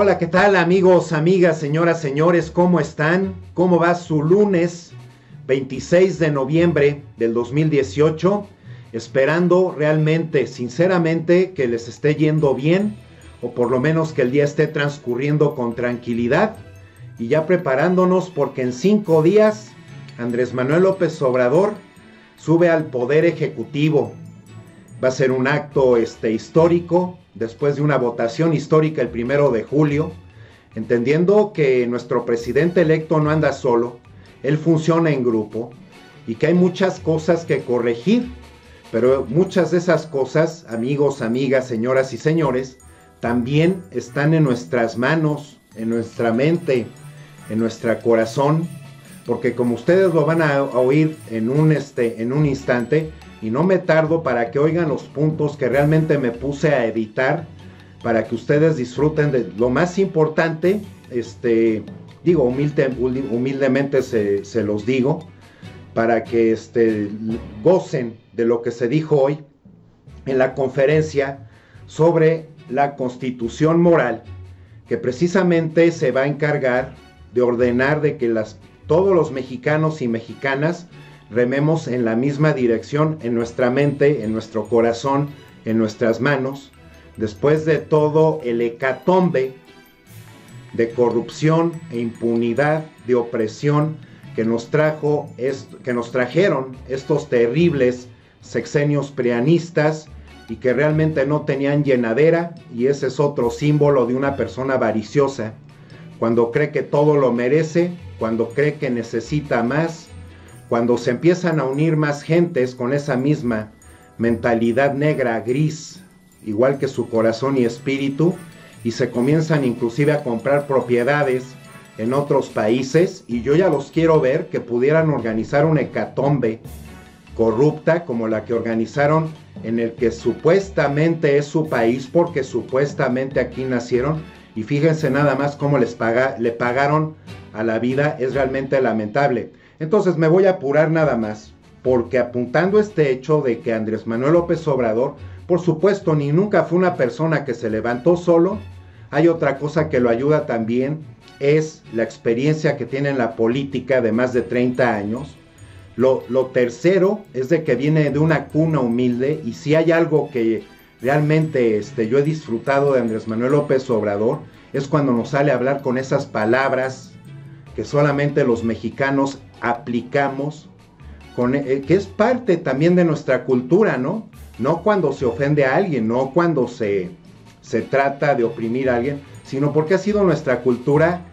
Hola, ¿qué tal amigos, amigas, señoras, señores? ¿Cómo están? ¿Cómo va su lunes 26 de noviembre del 2018? Esperando realmente, sinceramente, que les esté yendo bien, o por lo menos que el día esté transcurriendo con tranquilidad, y ya preparándonos porque en 5 días Andrés Manuel López Obrador sube al Poder Ejecutivo. Va a ser un acto histórico, después de una votación histórica el 1 de julio, entendiendo que nuestro presidente electo no anda solo, él funciona en grupo, y que hay muchas cosas que corregir, pero muchas de esas cosas, amigos, amigas, señoras y señores, también están en nuestras manos, en nuestra mente, en nuestro corazón, porque como ustedes lo van a oír en un instante, y no me tardo para que oigan los puntos que realmente me puse a editar, para que ustedes disfruten de lo más importante, humildemente se los digo, para que gocen de lo que se dijo hoy en la conferencia sobre la Constitución Moral, que precisamente se va a encargar de ordenar de que todos los mexicanos y mexicanas rememos en la misma dirección, en nuestra mente, en nuestro corazón, en nuestras manos, después de todo el hecatombe de corrupción e impunidad, de opresión que nos trajeron estos terribles sexenios prianistas, y que realmente no tenían llenadera, y ese es otro símbolo de una persona avariciosa, cuando cree que todo lo merece, cuando cree que necesita más, cuando se empiezan a unir más gentes con esa misma mentalidad negra, gris, igual que su corazón y espíritu, y se comienzan inclusive a comprar propiedades en otros países, y yo ya los quiero ver que pudieran organizar una hecatombe corrupta como la que organizaron en el que supuestamente es su país, porque supuestamente aquí nacieron, y fíjense nada más cómo le pagaron a la vida. Es realmente lamentable. Entonces me voy a apurar nada más, porque apuntando este hecho de que Andrés Manuel López Obrador, por supuesto, ni nunca fue una persona que se levantó solo, hay otra cosa que lo ayuda también, es la experiencia que tiene en la política de más de 30 años. Lo tercero es de que viene de una cuna humilde, y si hay algo que realmente yo he disfrutado de Andrés Manuel López Obrador, es cuando nos sale a hablar con esas palabras que solamente los mexicanos aplicamos, que es parte también de nuestra cultura, ¿no? No cuando se ofende a alguien, no cuando se trata de oprimir a alguien, sino porque ha sido nuestra cultura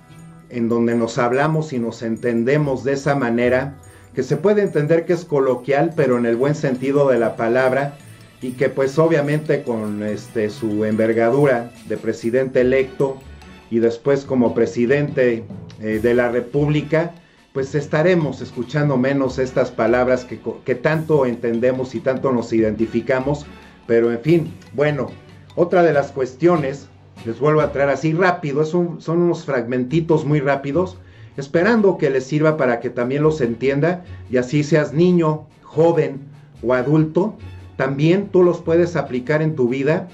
en donde nos hablamos y nos entendemos de esa manera, que se puede entender que es coloquial, pero en el buen sentido de la palabra, y que pues obviamente con su envergadura de presidente electo y después como presidente de la República, pues estaremos escuchando menos estas palabras que tanto entendemos y tanto nos identificamos. Pero en fin, bueno, otra de las cuestiones, les vuelvo a traer así rápido, son unos fragmentitos muy rápidos, esperando que les sirva para que también los entienda, y así seas niño, joven o adulto, también tú los puedes aplicar en tu vida,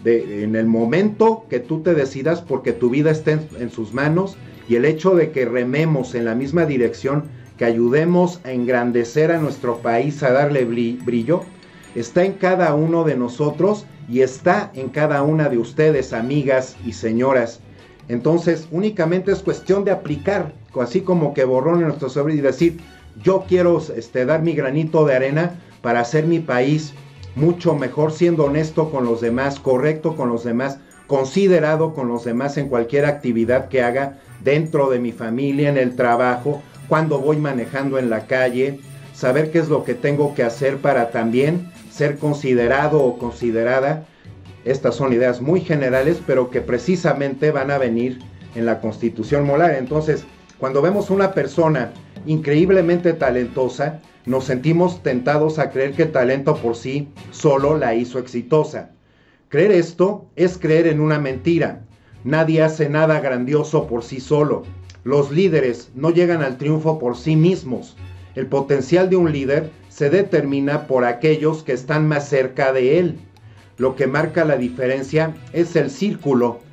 en el momento que tú te decidas, porque tu vida está en sus manos, y el hecho de que rememos en la misma dirección, que ayudemos a engrandecer a nuestro país, a darle brillo, está en cada uno de nosotros y está en cada una de ustedes, amigas y señoras. Entonces únicamente es cuestión de aplicar, así como que borrón en nuestro sobre, y decir: yo quiero dar mi granito de arena para hacer mi país mucho mejor, siendo honesto con los demás, correcto con los demás, considerado con los demás en cualquier actividad que haga, dentro de mi familia, en el trabajo, cuando voy manejando en la calle, saber qué es lo que tengo que hacer para también ser considerado o considerada. Estas son ideas muy generales, pero que precisamente van a venir en la Constitución Moral. Entonces, cuando vemos una persona increíblemente talentosa, nos sentimos tentados a creer que el talento por sí solo la hizo exitosa. Creer esto es creer en una mentira. Nadie hace nada grandioso por sí solo. Los líderes no llegan al triunfo por sí mismos. El potencial de un líder se determina por aquellos que están más cerca de él. Lo que marca la diferencia es el círculo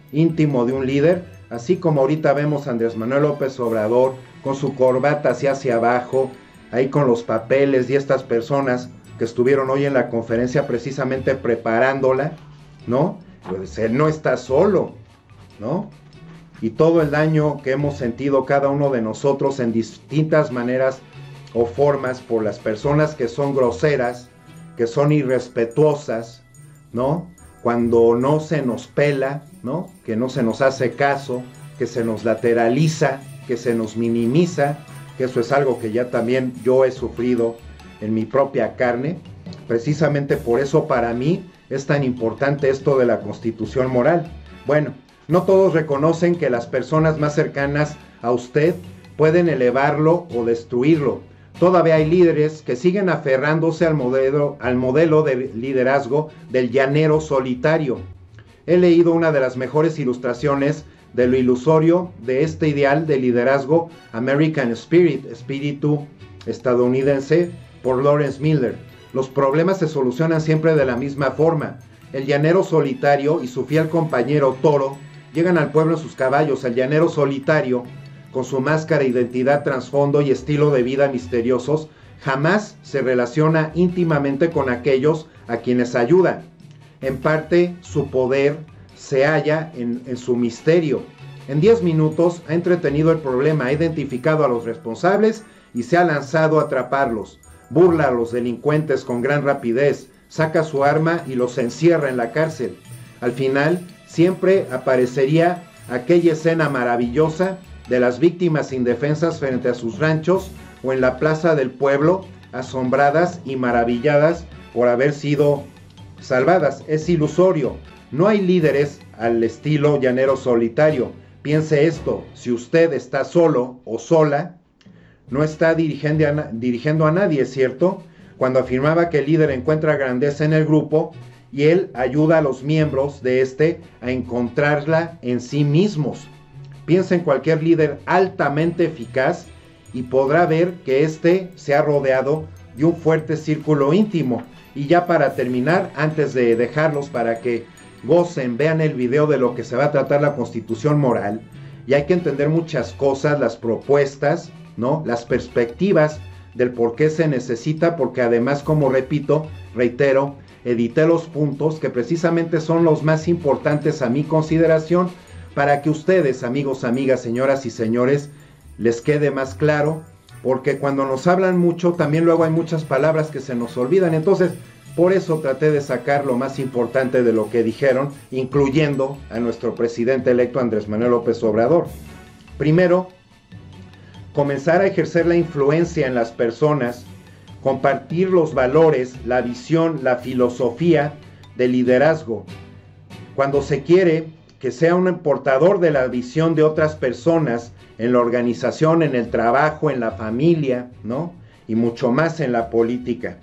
íntimo de un líder, así como ahorita vemos a Andrés Manuel López Obrador con su corbata hacia abajo, ahí con los papeles, y estas personas que estuvieron hoy en la conferencia precisamente preparándola, ¿no? Pues él no está solo, ¿no? Y todo el daño que hemos sentido cada uno de nosotros en distintas maneras o formas por las personas que son groseras, que son irrespetuosas, ¿no? Cuando no se nos pela, ¿no? Que no se nos hace caso, que se nos lateraliza, que se nos minimiza, que eso es algo que ya también yo he sufrido en mi propia carne. Precisamente por eso para mí es tan importante esto de la constitución moral. Bueno, no todos reconocen que las personas más cercanas a usted pueden elevarlo o destruirlo. Todavía hay líderes que siguen aferrándose al modelo de liderazgo del llanero solitario. He leído una de las mejores ilustraciones de lo ilusorio de este ideal de liderazgo American Spirit, espíritu estadounidense, por Lawrence Miller. Los problemas se solucionan siempre de la misma forma. El llanero solitario y su fiel compañero Toro llegan al pueblo en sus caballos. El llanero solitario, con su máscara, identidad, trasfondo y estilo de vida misteriosos, jamás se relaciona íntimamente con aquellos a quienes ayuda. En parte, su poder se halla en su misterio. En 10 minutos ha entretenido el problema, ha identificado a los responsables y se ha lanzado a atraparlos. Burla a los delincuentes con gran rapidez, saca su arma y los encierra en la cárcel. Al final, siempre aparecería aquella escena maravillosa de las víctimas indefensas frente a sus ranchos o en la plaza del pueblo, asombradas y maravilladas por haber sido salvadas. Es ilusorio. No hay líderes al estilo llanero solitario. Piense esto: si usted está solo o sola, no está dirigiendo a nadie, ¿cierto? Cuando afirmaba que el líder encuentra grandeza en el grupo y él ayuda a los miembros de este a encontrarla en sí mismos. Piensa en cualquier líder altamente eficaz y podrá ver que éste se ha rodeado de un fuerte círculo íntimo. Y ya para terminar, antes de dejarlos para que gocen, vean el video de lo que se va a tratar la constitución moral, y hay que entender muchas cosas, las propuestas, ¿no? Las perspectivas del por qué se necesita, porque además, como reitero, edité los puntos que precisamente son los más importantes a mi consideración, para que ustedes, amigos, amigas, señoras y señores, les quede más claro, porque cuando nos hablan mucho, también luego hay muchas palabras que se nos olvidan. Entonces, por eso traté de sacar lo más importante de lo que dijeron, incluyendo a nuestro presidente electo Andrés Manuel López Obrador. Primero, comenzar a ejercer la influencia en las personas, compartir los valores, la visión, la filosofía del liderazgo. Cuando se quiere que sea un portador de la visión de otras personas en la organización, en el trabajo, en la familia, ¿no? Y mucho más en la política.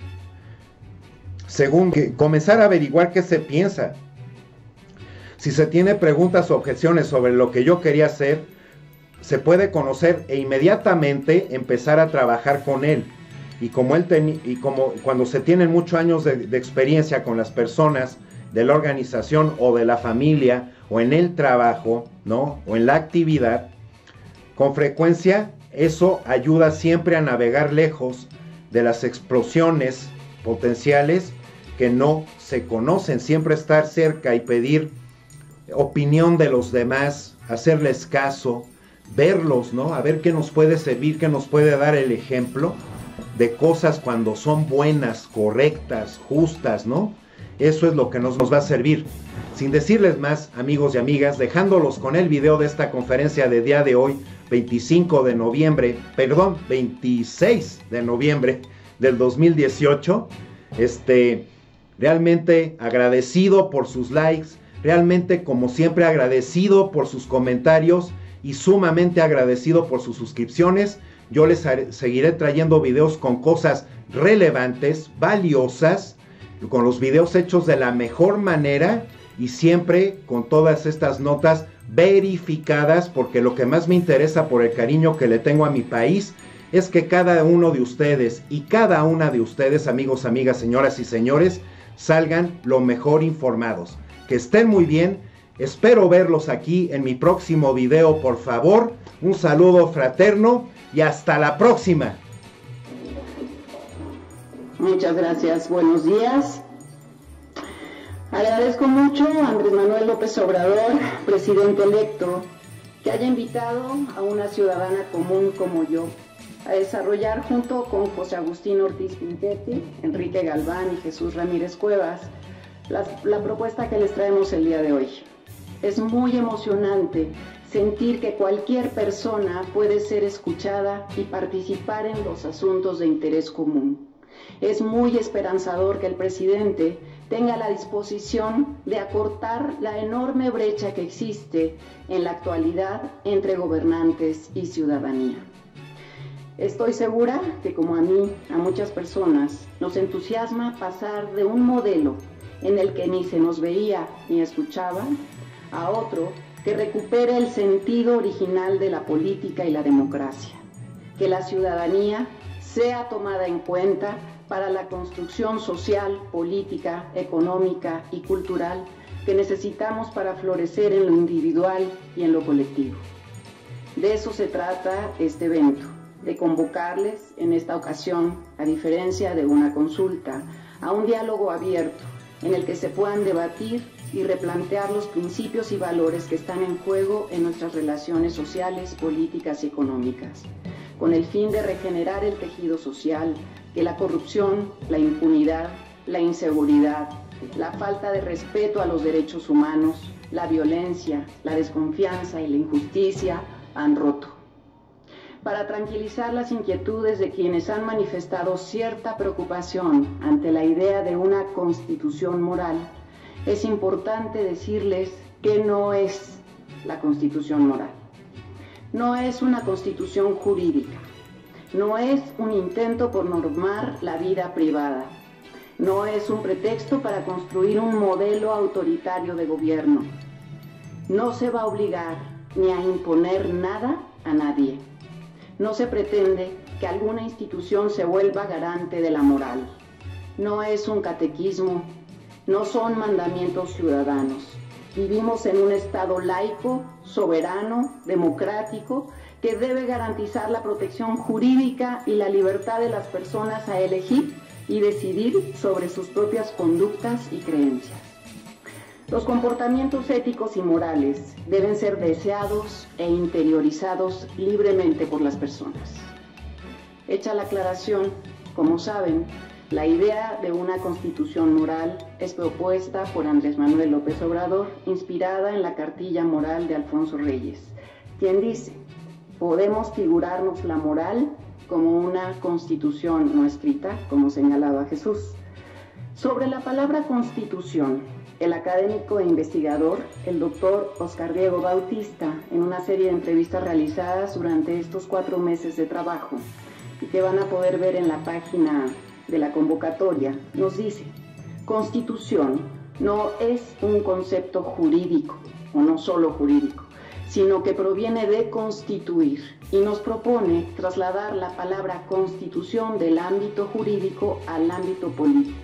Segundo, comenzar a averiguar qué se piensa. Si se tiene preguntas o objeciones sobre lo que yo quería hacer, se puede conocer e inmediatamente empezar a trabajar con él. Y como cuando se tienen muchos años de experiencia con las personas de la organización o de la familia o en el trabajo, ¿no? O en la actividad, con frecuencia eso ayuda siempre a navegar lejos de las explosiones potenciales que no se conocen. Siempre estar cerca y pedir opinión de los demás, hacerles caso, verlos, ¿no? A ver qué nos puede servir, qué nos puede dar el ejemplo de cosas cuando son buenas, correctas, justas, ¿no? Eso es lo que nos va a servir. Sin decirles más, amigos y amigas, dejándolos con el video de esta conferencia de día de hoy, 26 de noviembre del 2018. Realmente agradecido por sus likes, realmente como siempre agradecido por sus comentarios y sumamente agradecido por sus suscripciones. Yo les seguiré trayendo videos con cosas relevantes, valiosas, con los videos hechos de la mejor manera y siempre con todas estas notas verificadas, porque lo que más me interesa por el cariño que le tengo a mi país es que cada uno de ustedes y cada una de ustedes, amigos, amigas, señoras y señores, salgan lo mejor informados. Que estén muy bien, Espero verlos aquí en mi próximo video, por favor. Un saludo fraterno y hasta la próxima. Muchas gracias, buenos días. Agradezco mucho a Andrés Manuel López Obrador, presidente electo, que haya invitado a una ciudadana común como yo a desarrollar junto con José Agustín Ortiz Pinchetti, Enrique Galván y Jesús Ramírez Cuevas la propuesta que les traemos el día de hoy. Es muy emocionante sentir que cualquier persona puede ser escuchada y participar en los asuntos de interés común. Es muy esperanzador que el presidente tenga la disposición de acortar la enorme brecha que existe en la actualidad entre gobernantes y ciudadanía. Estoy segura que, como a mí, a muchas personas, nos entusiasma pasar de un modelo en el que ni se nos veía ni escuchaba, a otro que recupere el sentido original de la política y la democracia, que la ciudadanía sea tomada en cuenta para la construcción social, política, económica y cultural que necesitamos para florecer en lo individual y en lo colectivo. De eso se trata este evento, de convocarles en esta ocasión, a diferencia de una consulta, a un diálogo abierto en el que se puedan debatir y replantear los principios y valores que están en juego en nuestras relaciones sociales, políticas y económicas, con el fin de regenerar el tejido social, que la corrupción, la impunidad, la inseguridad, la falta de respeto a los derechos humanos, la violencia, la desconfianza y la injusticia han roto. Para tranquilizar las inquietudes de quienes han manifestado cierta preocupación ante la idea de una constitución moral, es importante decirles que no es la constitución moral. No es una constitución jurídica. No es un intento por normar la vida privada. No es un pretexto para construir un modelo autoritario de gobierno. No se va a obligar ni a imponer nada a nadie. No se pretende que alguna institución se vuelva garante de la moral. No es un catequismo, no son mandamientos ciudadanos. Vivimos en un Estado laico, soberano, democrático, que debe garantizar la protección jurídica y la libertad de las personas a elegir y decidir sobre sus propias conductas y creencias. Los comportamientos éticos y morales deben ser deseados e interiorizados libremente por las personas. Hecha la aclaración, como saben, la idea de una constitución moral es propuesta por Andrés Manuel López Obrador, inspirada en la cartilla moral de Alfonso Reyes, quien dice: podemos figurarnos la moral como una constitución no escrita, como señalaba Jesús. Sobre la palabra constitución, el académico e investigador, el doctor Oscar Diego Bautista, en una serie de entrevistas realizadas durante estos 4 meses de trabajo, y que van a poder ver en la página de la convocatoria, nos dice: constitución no es un concepto jurídico, o no solo jurídico, sino que proviene de constituir, y nos propone trasladar la palabra constitución del ámbito jurídico al ámbito político.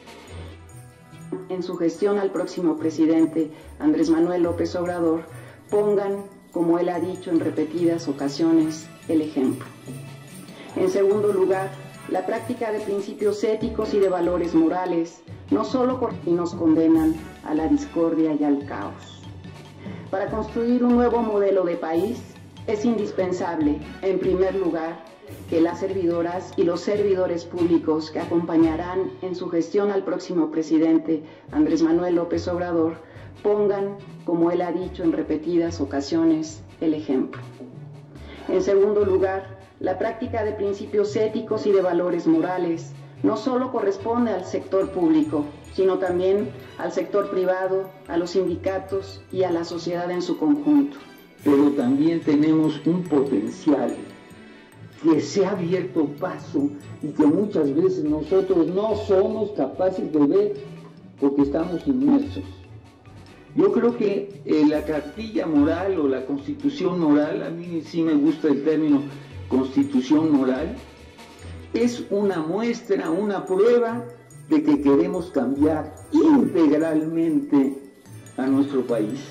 En su gestión al próximo presidente, Andrés Manuel López Obrador, pongan, como él ha dicho en repetidas ocasiones, el ejemplo. En segundo lugar, la práctica de principios éticos y de valores morales no solo nos condenan a la discordia y al caos. Para construir un nuevo modelo de país, es indispensable, en primer lugar, que las servidoras y los servidores públicos que acompañarán en su gestión al próximo presidente, Andrés Manuel López Obrador, pongan, como él ha dicho en repetidas ocasiones, el ejemplo. En segundo lugar, la práctica de principios éticos y de valores morales no solo corresponde al sector público, sino también al sector privado, a los sindicatos y a la sociedad en su conjunto. Pero también tenemos un potencial que se ha abierto paso y que muchas veces nosotros no somos capaces de ver porque estamos inmersos. Yo creo que la cartilla moral o la constitución moral, a mí sí me gusta el término constitución moral, es una muestra, una prueba de que queremos cambiar integralmente a nuestro país.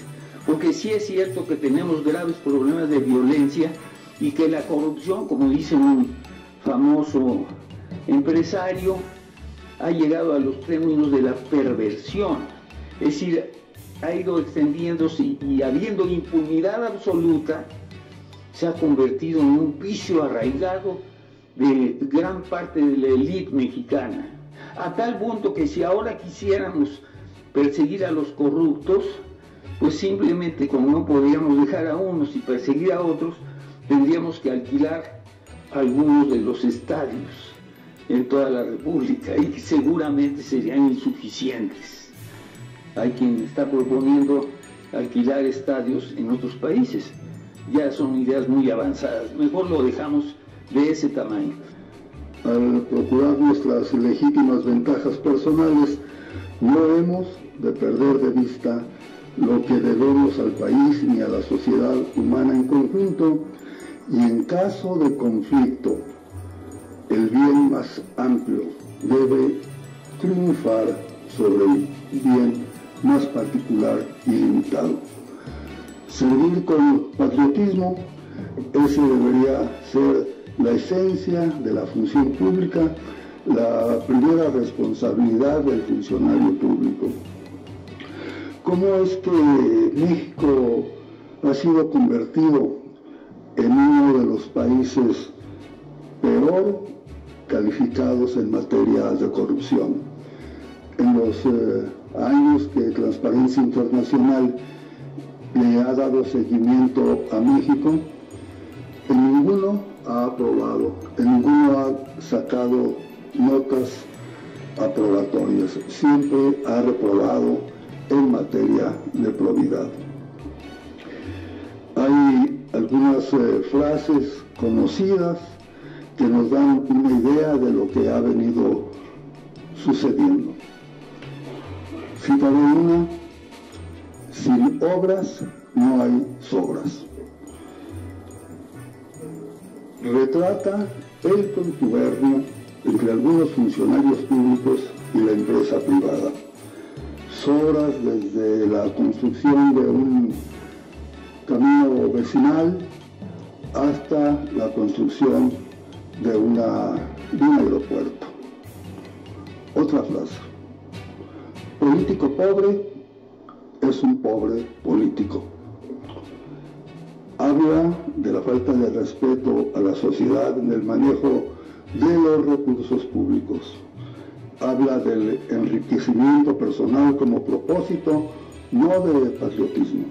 porque sí es cierto que tenemos graves problemas de violencia y que la corrupción, como dice un famoso empresario, ha llegado a los términos de la perversión, es decir, ha ido extendiéndose y habiendo impunidad absoluta, se ha convertido en un vicio arraigado de gran parte de la élite mexicana, a tal punto que si ahora quisiéramos perseguir a los corruptos, pues simplemente como no podríamos dejar a unos y perseguir a otros, tendríamos que alquilar algunos de los estadios en toda la República y seguramente serían insuficientes. Hay quien está proponiendo alquilar estadios en otros países. Ya son ideas muy avanzadas. Mejor lo dejamos de ese tamaño. Al procurar nuestras legítimas ventajas personales, no hemos de perder de vista lo que debemos al país ni a la sociedad humana en conjunto, y en caso de conflicto, el bien más amplio debe triunfar sobre el bien más particular y limitado. Servir con patriotismo, ese debería ser la esencia de la función pública, la primera responsabilidad del funcionario público. ¿Cómo es que México ha sido convertido en uno de los países peor calificados en materia de corrupción? En los años que Transparencia Internacional le ha dado seguimiento a México, en ninguno ha aprobado, en ninguno ha sacado notas aprobatorias, siempre ha reprobado en materia de probidad. Hay algunas frases conocidas que nos dan una idea de lo que ha venido sucediendo. Citaré una: sin obras no hay sobras. Retrata el contubernio entre algunos funcionarios públicos y la empresa privada. Sobras desde la construcción de un camino vecinal hasta la construcción de un aeropuerto. Otra frase: político pobre es un pobre político. Habla de la falta de respeto a la sociedad en el manejo de los recursos públicos. Habla del enriquecimiento personal como propósito, no de patriotismo.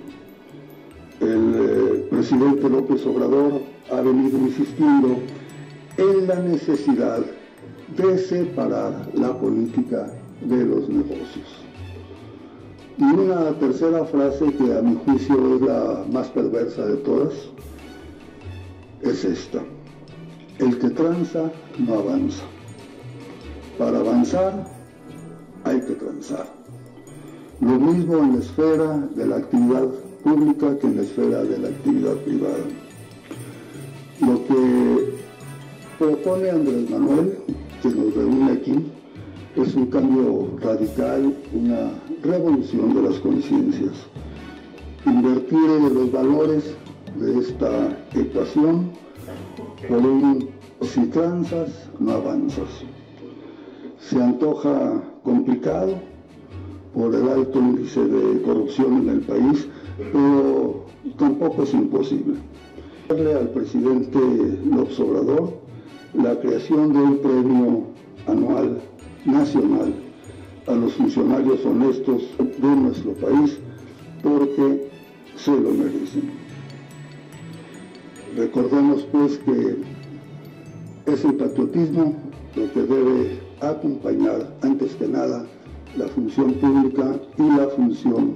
El presidente López Obrador ha venido insistiendo en la necesidad de separar la política de los negocios. Y una tercera frase, que a mi juicio es la más perversa de todas, es esta: el que tranza no avanza. Para avanzar hay que transar. Lo mismo en la esfera de la actividad pública que en la esfera de la actividad privada. Lo que propone Andrés Manuel, que nos reúne aquí, es un cambio radical, una revolución de las conciencias. Invertir en los valores de esta ecuación por un si transas, no avanzas. Se antoja complicado por el alto índice de corrupción en el país, pero tampoco es imposible. Darle al presidente López Obrador la creación de un premio anual nacional a los funcionarios honestos de nuestro país, porque se lo merecen. Recordemos pues que es el patriotismo lo que debe acompañar antes que nada la función pública y la función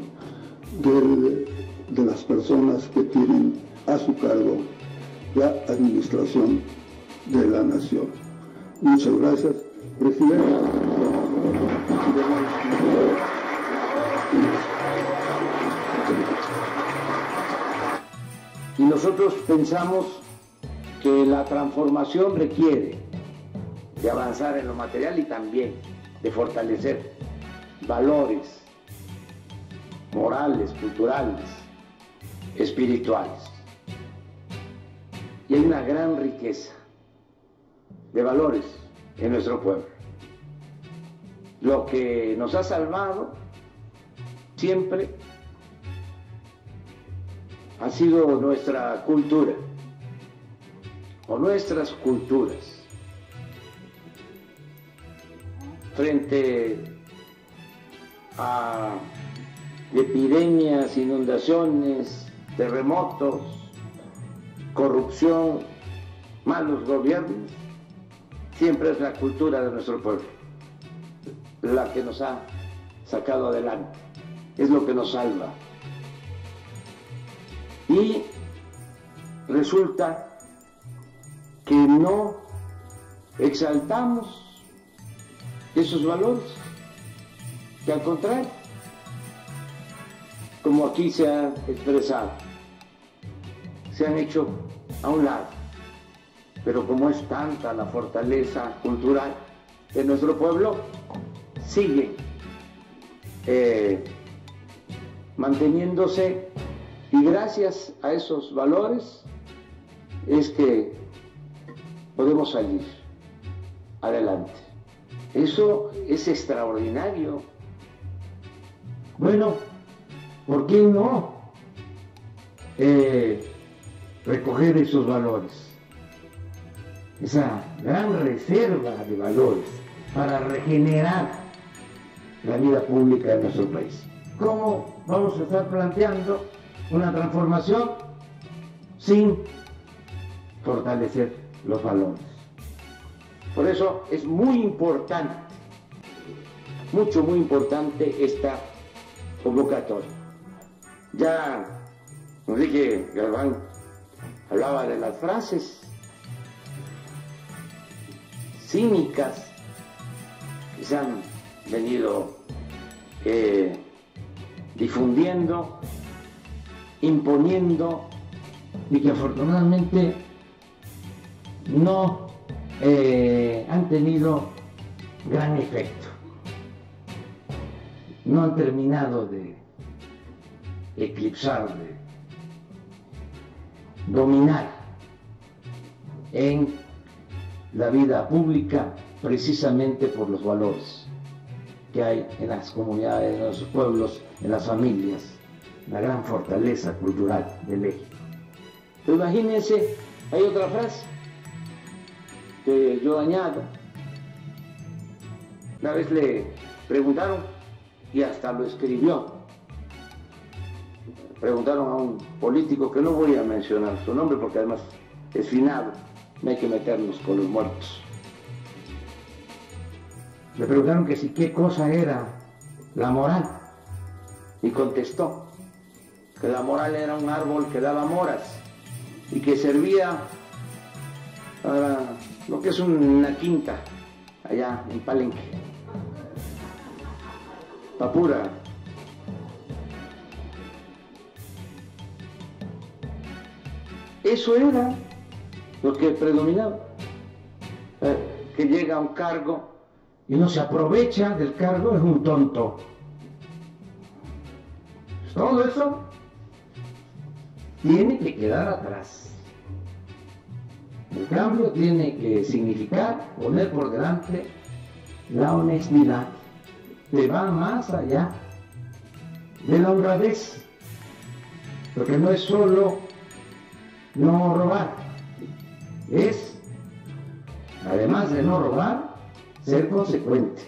de las personas que tienen a su cargo la administración de la nación. Muchas gracias, presidente. Y nosotros pensamos que la transformación requiere de avanzar en lo material y también de fortalecer valores morales, culturales, espirituales. Y hay una gran riqueza de valores en nuestro pueblo. Lo que nos ha salvado siempre ha sido nuestra cultura o nuestras culturas frente a epidemias, inundaciones, terremotos, corrupción, malos gobiernos. Siempre es la cultura de nuestro pueblo la que nos ha sacado adelante, es lo que nos salva. Y resulta que no exaltamos esos valores, que al contrario, como aquí se ha expresado, se han hecho a un lado. Pero como es tanta la fortaleza cultural de nuestro pueblo, sigue manteniéndose, y gracias a esos valores es que podemos salir adelante. Eso es extraordinario. Bueno, ¿por qué no recoger esos valores? Esa gran reserva de valores para regenerar la vida pública de nuestro país. ¿Cómo vamos a estar planteando una transformación sin fortalecer los valores? Por eso es muy importante, muy importante esta convocatoria. Ya Enrique Galván hablaba de las frases cínicas que se han venido difundiendo, imponiendo, y que afortunadamente no han tenido gran efecto, no han terminado de eclipsar, de dominar en la vida pública, precisamente por los valores que hay en las comunidades, en los pueblos, en las familias, la gran fortaleza cultural de México. Pero imagínense, hay otra frase que yo añado. Una vez le preguntaron, y hasta lo escribió, preguntaron a un político que no voy a mencionar su nombre porque además es finado, no hay que meternos con los muertos. Le preguntaron que si qué cosa era la moral, y contestó que la moral era un árbol que daba moras y que servía para lo que es una quinta allá en Palenque, Papura. Eso era lo que predominaba. Que llega a un cargo y no se aprovecha del cargo, es un tonto. Todo eso tiene que quedar atrás. El cambio tiene que significar poner por delante la honestidad, que va más allá de la honradez, porque no es solo no robar, es, además de no robar, ser consecuente.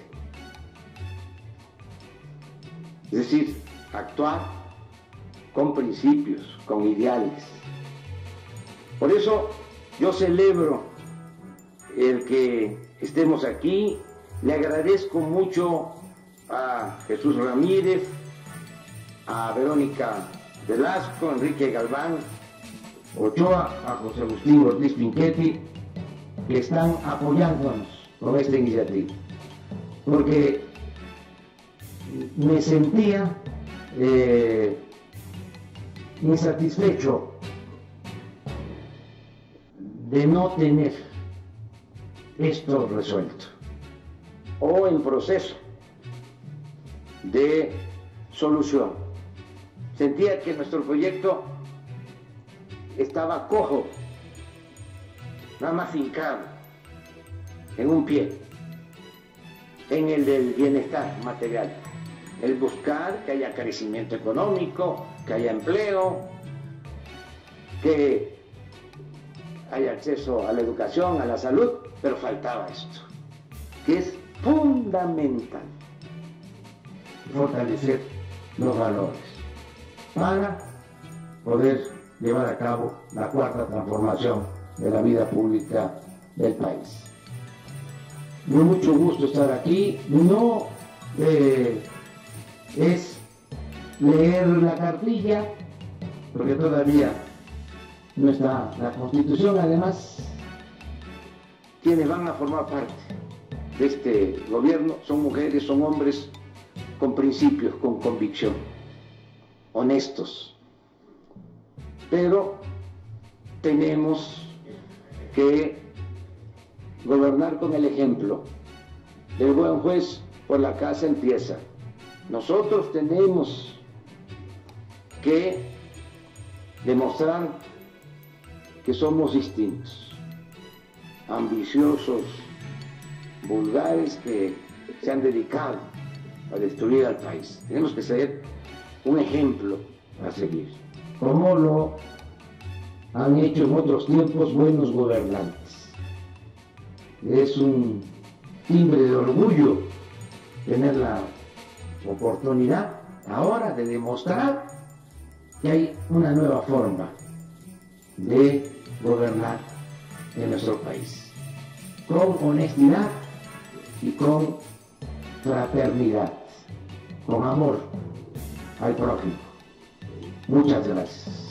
Es decir, actuar con principios, con ideales. Por eso yo celebro el que estemos aquí. Le agradezco mucho a Jesús Ramírez, a Verónica Velasco, Enrique Galván Ochoa, a José Agustín Ortiz Pinchetti, que están apoyándonos con esta iniciativa, porque me sentía insatisfecho de no tener esto resuelto o en proceso de solución. Sentía que nuestro proyecto estaba cojo, nada más hincado, en un pie, en el del bienestar material, el buscar que haya crecimiento económico, que haya empleo, que haya acceso a la educación, a la salud, pero faltaba esto, que es fundamental, fortalecer los valores para poder llevar a cabo la cuarta transformación de la vida pública del país. Me mucho gusto estar aquí, no es leer la cartilla, porque todavía no está la Constitución. Además, quienes van a formar parte de este gobierno son mujeres, son hombres con principios, con convicción, honestos. Pero tenemos que gobernar con el ejemplo. El buen juez por la casa empieza. Nosotros tenemos que demostrar que somos distintos, ambiciosos, vulgares, que se han dedicado a destruir al país. Tenemos que ser un ejemplo a seguir, como lo han hecho en otros tiempos buenos gobernantes. Es un timbre de orgullo tener la oportunidad ahora de demostrar que hay una nueva forma de gobernar en nuestro país, con honestidad y con fraternidad, con amor al prójimo. Muchas gracias.